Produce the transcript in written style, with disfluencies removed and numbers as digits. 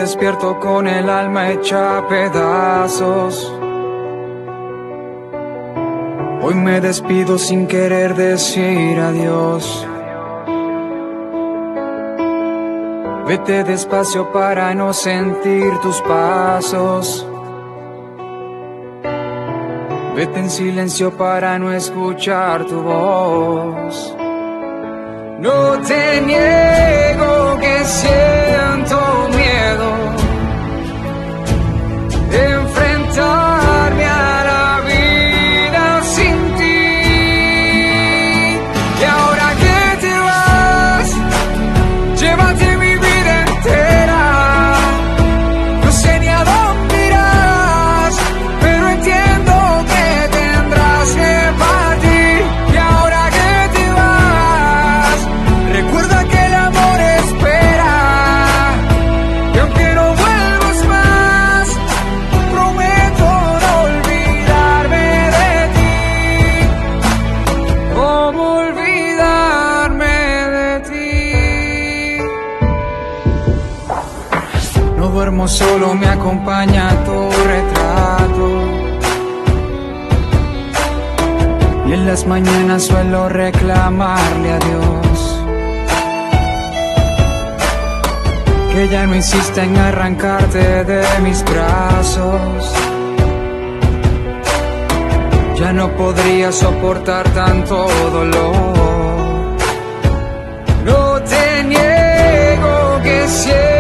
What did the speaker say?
despierto con el alma hecha a pedazos. Hoy me despido sin querer decir adiós. Vete despacio para no sentir tus pasos. Vete en silencio para no escuchar tu voz. No te niego que siento miedo de enfrentarme a la vida sin ti. Y ahora que te vas, llévate mi vida entera. No sé ni a dónde irás, pero entiendo que tendrás que partir. Y ahora que te vas, recuerda que el amor espera. Y aunque no vuelvas más, prometo no olvidarme de ti. ¿Cómo olvidarme de ti? No duermo solo, me acompaña tu retrato. Y en las mañanas suelo reclamarle a Dios que ya no insista en arrancarte de mis brazos. Ya no podría soportar tanto dolor. No te niego que siento